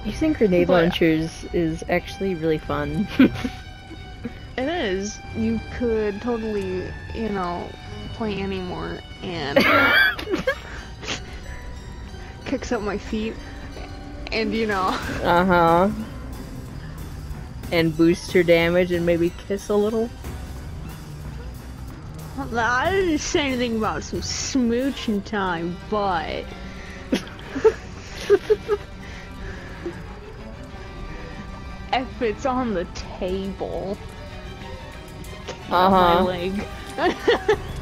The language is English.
Using grenade But launchers is actually really fun. it is. You could totally, you know, play anymore and kicks up my feet and, you know. Uh-huh. And boost your damage and maybe kiss a little. I didn't say anything about some smooching time, but if it's on the table, my Uh-huh. leg.